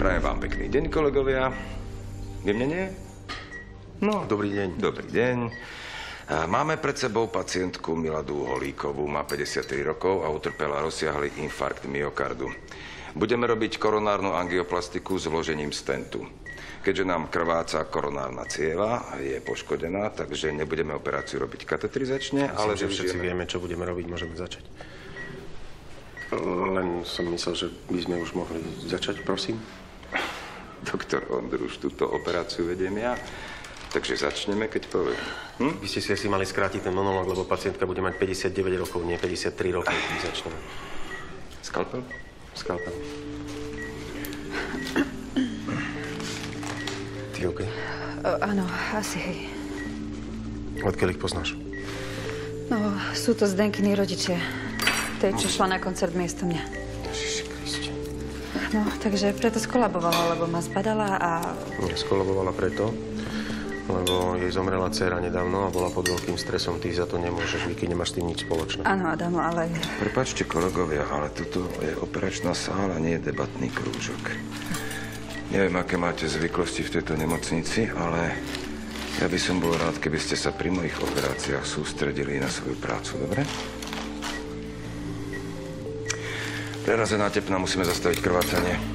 Prajem vám pekný deň, kolegovia. Vymnenie? No. Dobrý deň. Dobrý deň. Máme pred sebou pacientku Miladu Holíkovú, má 53 rokov a utrpela rozsiahly infarkt myokardu. Budeme robiť koronárnu angioplastiku s vložením stentu. Keďže nám krváca koronárna cieva, je poškodená, takže nebudeme operáciu robiť katetrizačne, ale že všetci vieme, čo budeme robiť, môžeme začať. Len som myslel, že by sme už mohli začať, prosím. Doktor Ondruš, túto operáciu vediem ja. Takže začneme, keď poviem. Vy ste si asi mali skrátiť ten monológ, lebo pacientka bude mať 59 rokov, nie 53 rokov, keď začneme. Skalpel? Skalpel. Ty OK? Áno, asi hej. Odkiaľ ich poznáš? No, sú to Zdenkyní rodičia. Tej, čo šla na koncert miesto mňa. Ježiši Kriste. No, takže preto skolabovala, lebo ma zbadala a... Nie, skolabovala preto, lebo jej zomrela dcéra nedávno a bola pod veľkým stresom. Ty za to nemôžeš, Vicky, nemáš s tým nič spoločné. Áno, Adamo, ale... Prepáčte, kolegovia, ale tuto je operačná sála, nie je debatný krúžok. Neviem, aké máte zvyklosti v tejto nemocnici, ale ja by som bol rád, keby ste sa pri mojich operáciách sústredili na svoju prácu, dobre? Prerazená tepna, musíme zastaviť krvácanie.